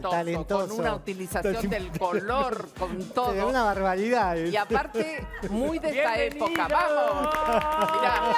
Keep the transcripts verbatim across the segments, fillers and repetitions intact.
talentoso, talentoso. con una utilización del color, con todo. Es una barbaridad. Y aparte, muy de esta época. ¡Vamos! Mirá.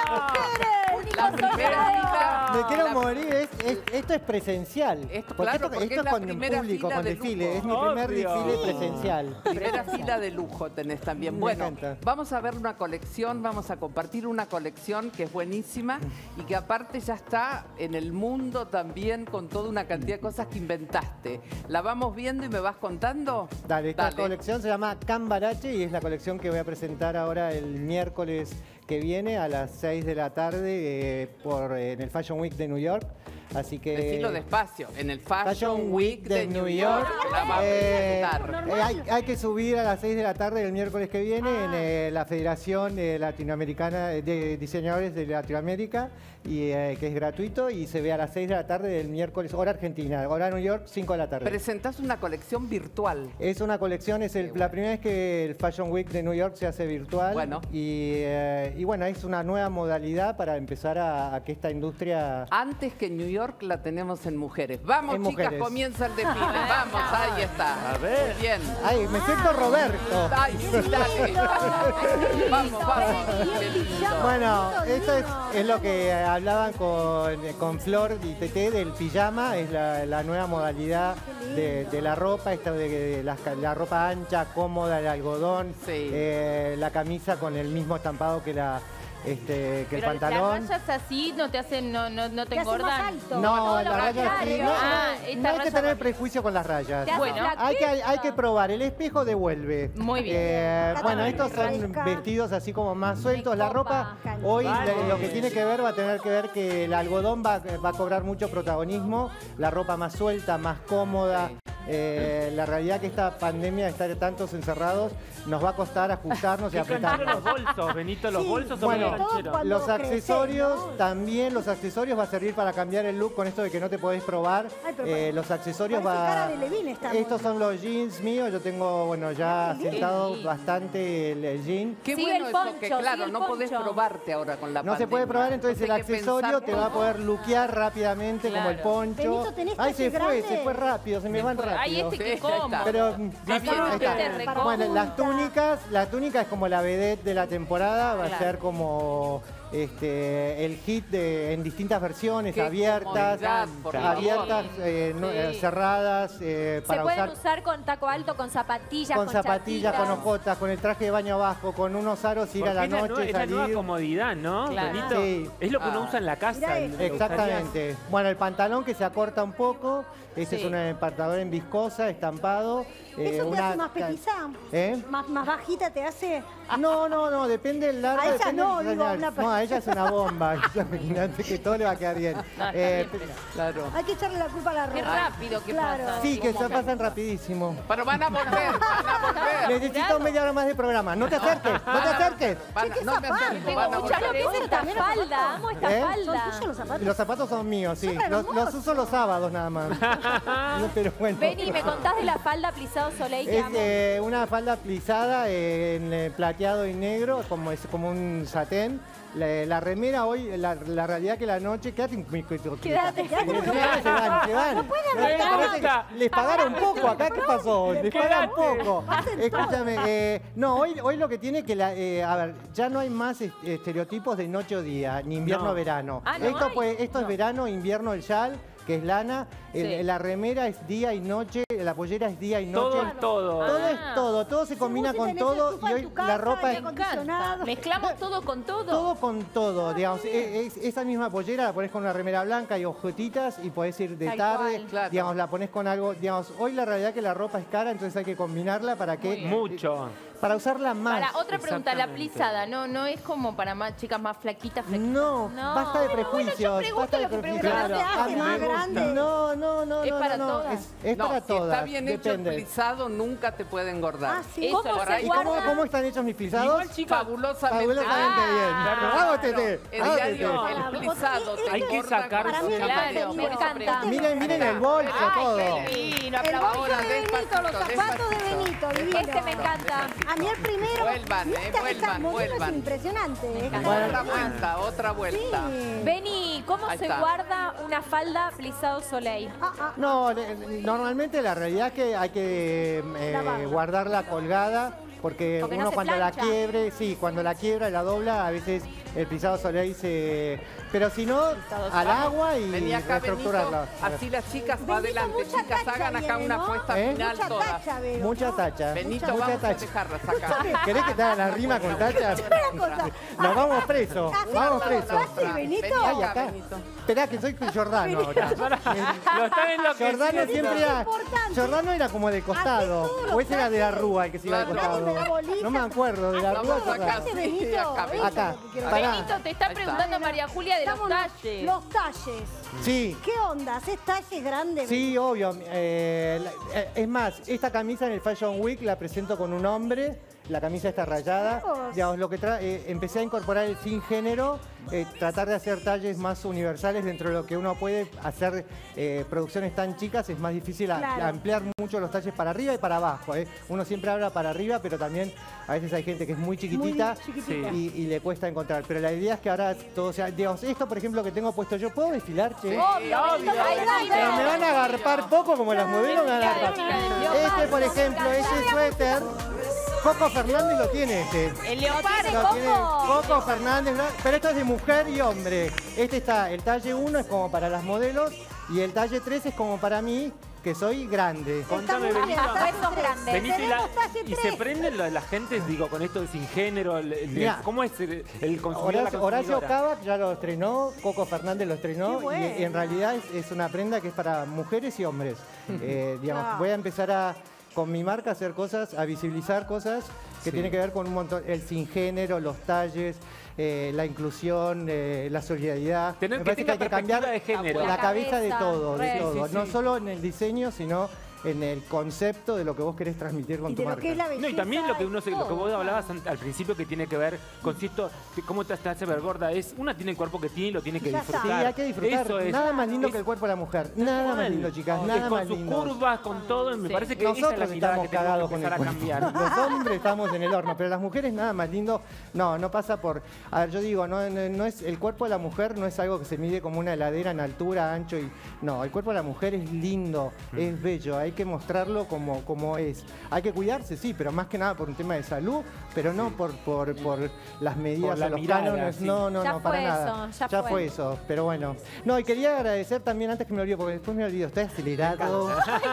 La Único primera fila. Me quiero la- morir, es, es- esto es presencial. Esto, porque claro, esto, porque esto es es la con primera público, fila con de desfile. lujo. Es mi primer Obvio. desfile Sí. presencial. Primera fila de lujo tenés también. Me Bueno, encanta. vamos a ver una colección, vamos a compartir una colección que es buenísima y que aparte ya está en el mundo también con toda una cantidad de cosas que inventaste. ¿La vamos viendo y me vas contando? Dale, esta Dale. colección se llama Cambarache y es la colección que voy a presentar ahora el miércoles que viene a las seis de la tarde eh, por, eh, en el Fashion Week de New York. Así que... Decilo despacio, en el Fashion, Fashion Week de New York. La vamos a Eh, presentar. eh, hay, hay que subir a las seis de la tarde del miércoles que viene en eh, la Federación eh, Latinoamericana de Diseñadores de Latinoamérica, y, eh, que es gratuito, y se ve a las seis de la tarde del miércoles, hora Argentina, hora New York, cinco de la tarde. Presentás una colección virtual. Es una colección, es el- Qué la bueno. primera vez que el Fashion Week de New York se hace virtual. Bueno. Y, eh, y bueno, es una nueva modalidad para empezar a, a que esta industria... Antes que en New York la tenemos en mujeres. Vamos, En chicas, mujeres. comienza el desfile. Vamos, ahí está. A ver. Muy bien. ¡Ay, me siento Roberto! Ay, sí, dale. Vamos, vamos. Qué lindo. Bueno, esto es, es lo que hablaban con, con Flor y Tete del pijama, es la, la nueva modalidad de, de la ropa, esta de, de la, la ropa ancha, cómoda, el algodón, Sí. eh, la camisa con el mismo estampado que la este, que el Pero pantalón. las rayas así no te hacen, no, no, no te Te hace más engordan. alto. No, todo la lo raya sí, contrario. no, Ah, no, esta no hay que raya tener va- prejuicio con las rayas. Te hace Bueno, flaquita. Hay que, hay que probar, el espejo devuelve. Muy bien. Eh, Está bueno, bien. estos son Radisca. vestidos así como más sueltos. La copa. ropa, hoy Vale. le- lo que tiene que ver va a tener que ver que el algodón va, va a cobrar mucho protagonismo. La ropa más suelta, más cómoda. Sí. Eh, la realidad que esta pandemia, de estar tantos encerrados, nos va a costar ajustarnos y Qué cancheros los apretarnos. bolsos, Benito, los Sí, bolsos son bueno, muy todo cancheros. cuando- Los creces, accesorios, ¿no? también los accesorios va a servir para cambiar el look con esto de que no te podés probar. Ay, pero Eh, parece- los accesorios parece va... cara de Levín estamos. Estos son los jeans míos, yo tengo, bueno, ya Qué lindo. sentado Qué lindo. bastante el, el jean. Qué Sigue bueno el eso, poncho, que sigue claro, el no podés poncho. probarte ahora con la No se pandemia. puede probar, entonces el hay que accesorio pensar te va a todo. poder luquear rápidamente como el Claro. poncho. Benito, ¿tenés Ay, se talle fue, grande? se fue rápido, se me van rápido. Ay, este Sí, que ahí está. cómodo. Pero Está bien, ahí está. Te recontra. Bueno, las túnicas, la túnica es como la vedette de la temporada, va a Claro. ser como este el hit de, en distintas versiones, Qué abiertas, comodidad, por favor. abiertas, eh, no- Sí. eh, cerradas, eh, Se para pueden usar usar con taco alto, con zapatillas, con con, zapatillas, con chapitas. ojotas, con el traje de baño abajo, con unos aros, ir a la Porque es la noche, nueva- es la nueva salir. comodidad, ¿no, Claro. Benito? Sí. Es lo que uno Ah. usa en la casa. Mirá y esto. lo Exactamente. Bueno, el pantalón que se acorta un poco, este Sí. es un pantalón en viscosa, estampado. eh, ¿Eso te una hace más ca- petiza? ¿Eh? ¿Más, más bajita te hace? No, no, no, depende del largo. A ella depende no, del digo, a diseñador. una No, a ella es una bomba. Imagínate que todo le va a quedar bien. No, está Eh, bien, pero- Claro. Hay que echarle la culpa a la ropa. Qué rápido que Claro. pasa. sí, que se Como- pasan rapidísimo. Pero van a volver, van a volver. Necesito ¿Apurado? media hora más de programa. No te acerques, no te acerques. Van a- Che, qué no me zapato. acerco, Tengo van a mucha volver. Amo esta ¿También los falda, zapatos? amo esta ¿Eh? ¿Son falda. tuyos los zapatos? Los zapatos son míos, sí. Son Los, los hermosos. uso los sábados nada más. No, pero bueno. Vení, ¿me contás de la falda plisado Soleil que Es amo? eh, una falda plisada eh, en eh, plateado y negro, como es como un satén. La, la remera hoy, la, la realidad que la noche, quédate un Quédate, quédate. quédate. Se van, se van. No puede Me haber parece nada. que les pagaron poco acá, ¿qué pasó? Les pagan Quédate. poco. Escúchame, eh, no, hoy, hoy lo que tiene que, la, eh, a ver, ya no hay más est- estereotipos de noche o día, ni invierno-verano. Ah, ¿no esto hay? pues, esto es verano, invierno, el chal, que es lana, el- Sí. la remera es día y noche, la pollera es día y noche. Todo es todo. Todo Ah. es todo, todo se combina Según si con tenés todo estufa y en hoy tu casa, la ropa aire es Me acondicionado. encanta. Mezclamos todo con todo. todo con todo, digamos. E- es- esa misma pollera la pones con una remera blanca y ojetitas y podés ir de Tal tarde, cual. Claro. digamos, la pones con algo, digamos, hoy la realidad que la ropa es cara, entonces hay que combinarla para que Mucho. para usarla más. Para otra pregunta, la Exactamente. plisada, ¿no? No es como para más chicas más flaquitas, flexibles. No, No. basta de Bueno, bueno, yo prejuicios. pregunto basta de lo que prejuicios. pregunto. Pero no te A hace mí más me gusta. grande. No, no, no, ¿Es no, para no, no. todas? Es, es No, para si todas. está bien hecho el depende. plisado, nunca te puede engordar. Ah, sí. Eso, ¿Cómo por se ahí. ¿Y cómo, guarda? cómo están hechos mis pisados? Igual, chicas, Fabulosamente. Fabulosamente Ah, bien. claro. Vamos, Tete. El vamos, diario, Tete. el plisado. te Hay que engorda sacar- con Para mí es sociedad. más Claro, serio. me encanta. Miren, miren el bolso, Ay, todo. qué lindo, El aplausos. bolso de Benito, los despacito, zapatos de despacito. Benito. Benito, divino. Este me encanta. A mí el primero. Vuelvan, Mirá eh, esta- esta vuelvan, modelo vuelvan. Es impresionante. eh. Otra vuelta, otra vuelta. Sí. Beni, ¿cómo Ahí se está. guarda una falda plisado Soleil? Ah, ah, No, le- normalmente la realidad es que hay que eh, Lavarla. guardarla colgada porque, Porque no uno se cuando plancha. la quiebre, sí, cuando la quiebra y la dobla, a veces el pisado soleil se... Pero si no, al agua y Vení acá, Benito. reestructurarla. Así las chicas, Benito, adelante, mucha chicas, tacha hagan acá viene, una ¿no? apuesta ¿Eh? final mucha todas. tacha, Vero. Mucha ¿no? tacha. Benito, mucha vamos a tacha. dejarlas acá. ¿Querés que te haga la rima con tacha? Espera una cosa. Nos vamos presos, ¿Hacemos vamos la presos. frase, Benito? Vení Ay, acá, acá. Benito. Esperá, que soy Giordano ahora. Lo están enloqueciendo. Giordano siempre era... importante. Giordano era como de costado. Hacé todo, O ese era de la Rúa el que se iba de Claro. costado. Nadie me da bolilla. No me acuerdo, de la Hacemos Rúa. acá. Giordano. Este Sí, Benito. acá, eso es lo acá. que quiero Pará. ver. Benito, te está Ahí está. preguntando María Julia de los Estamos talles. Los talles. Sí. ¿Qué onda? ¿Haces talles grandes? Sí, obvio. Eh, la- eh, es más, esta camisa en el Fashion Week la presento con un hombre. La camisa está rayada. Mirá vos. Digamos, lo que tra- eh, empecé a incorporar el sin género, eh, tratar de hacer talles más universales dentro de lo que uno puede hacer. eh, producciones tan chicas es más difícil a- Claro. ampliar mucho los talles para arriba y para abajo. eh. Uno siempre habla para arriba, pero también a veces hay gente que es muy chiquitita, Muy chiquitita. y, y le cuesta encontrar. Pero la idea es que ahora todo sea. Digamos, esto, por ejemplo, que tengo puesto yo, ¿puedo desfilar, che? Obvio, Benito, Ay, bailando. Pero me van a agarpar poco como las modelos me van a agarpar. Este, por ejemplo, ese suéter, Coco Fernández lo tiene este. El ¿Lo leopardo. tiene Lo tiene Coco? Coco Fernández, ¿no? Pero esto es de mujer y hombre. Este está, el talle uno es como para las modelos y el talle tres es como para mí, que soy grande. Contame, Está muy bien, Benito. talle Besos tres. grandes. Benito, y, la- Tenemos talle y se tres. prenden la, la gente, digo, con esto de sin género, el- el- Mirá. ¿cómo es el, el consumidor? Horacio, la Horacio consumidora? Cava ya lo estrenó, Coco Fernández lo estrenó Qué y, bueno. y en realidad es, es una prenda que es para mujeres y hombres. Eh, digamos, Claro. voy a empezar a, con mi marca, a hacer cosas, a visibilizar cosas que Sí. tienen que ver con un montón, el sin género, los talles, eh, la inclusión, eh, la solidaridad. Tener Me que parece tenga hay que perspectiva cambiar de género. la La cabeza de cabeza, todo, de re. todo. Sí, sí, No sí. solo en el diseño, sino en el concepto de lo que vos querés transmitir con Y tu de lo marca. que es la belleza. No, y también lo que uno se- lo que vos todo. hablabas an- al principio que tiene que ver con si esto, que cómo te te hace ver gorda, es una tiene el cuerpo que tiene y lo tiene que Ya está. disfrutar. Sí, hay que disfrutar. Eso es. Nada más lindo es- que el cuerpo de la mujer. Nada más lindo, chicas. Es Nada con más sus lindo. curvas, con todo, y me Sí. parece que esa es la Nosotros mirada estamos que tenemos cagados que con el empezar a cuerpo. cambiar. Los hombres estamos en el horno, pero las mujeres nada más lindo. No, no pasa por. A ver, yo digo, no, no, no es el cuerpo de la mujer no es algo que se mide como una heladera en altura, ancho y. No, el cuerpo de la mujer es lindo, Mm. es bello, hay que mostrarlo como, como es. Hay que cuidarse, sí, pero más que nada por un tema de salud, pero no por, por, por las medidas Por la o los mirada, cánones. sí. No, no, Ya no, para fue nada. eso, ya fue. fue. eso, pero bueno. No, y quería agradecer también, antes que me olvide, porque después me olvido, estoy acelerado.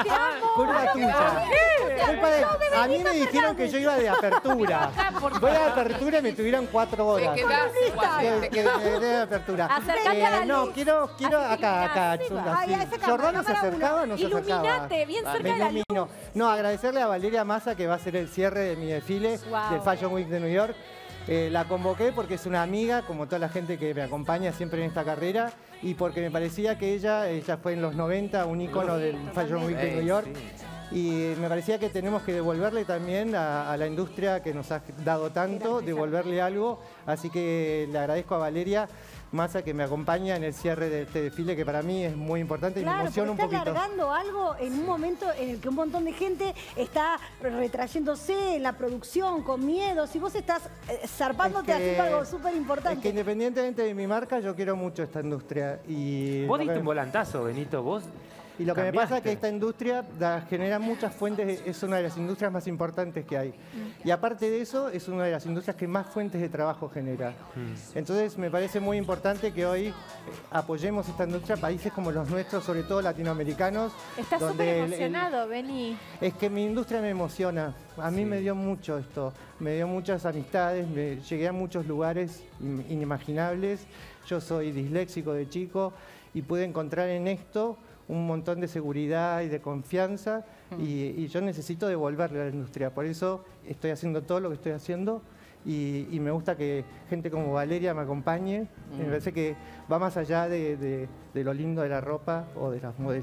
Culpa tuya. Culpa de- a mí me dijeron que yo iba de apertura. Voy a apertura y me tuvieron cuatro horas. Te quedás igual, De, te de- de- de apertura. Acércate a la no, luz. quiero, quiero Así que acá, acá, mirá, chunga, Ay, sí. a esa cámara, ¿Jordano se cámara acercaba o no se acercaba? Iluminate, bien cerca Me de la luz. ilumino. No, agradecerle a Valeria Massa que va a ser el cierre de mi desfile Wow. del Fashion Week de New York. Eh, la convoqué porque es una amiga, como toda la gente que me acompaña siempre en esta carrera, y porque me parecía que ella, ella fue en los noventa un ícono del Fashion Week de Sí, New York. sí. Y me parecía que tenemos que devolverle también a, a la industria que nos ha dado tanto, devolverle algo. Así que le agradezco a Valeria Massa que me acompaña en el cierre de este desfile, que para mí es muy importante y me Claro, emociona un porque está poquito. largando algo en un momento en el que un montón de gente está retrayéndose en la producción con miedos y vos estás eh, zarpándote Es que- haciendo algo súper Es que importante. independientemente de mi marca, yo quiero mucho esta industria. Y Vos lo diste que- un volantazo, Benito, vos. Y lo que me pasa es que cambiaste. esta industria da- genera muchas fuentes, es una de las industrias más importantes que hay. Y aparte de eso, es una de las industrias que más fuentes de trabajo genera. Entonces me parece muy importante que hoy eh, apoyemos esta industria, países como los nuestros, sobre todo latinoamericanos. Estás donde súper el- el- emocionado, Beni. Es que mi industria me emociona. A mí Sí. me dio mucho esto. Me dio muchas amistades, me, llegué a muchos lugares in- inimaginables. Yo soy disléxico de chico y pude encontrar en esto un montón de seguridad y de confianza y, y yo necesito devolverle a la industria. Por eso estoy haciendo todo lo que estoy haciendo y, y me gusta que gente como Valeria me acompañe. Me parece que va más allá de, de- de lo lindo de la ropa o de las modelos.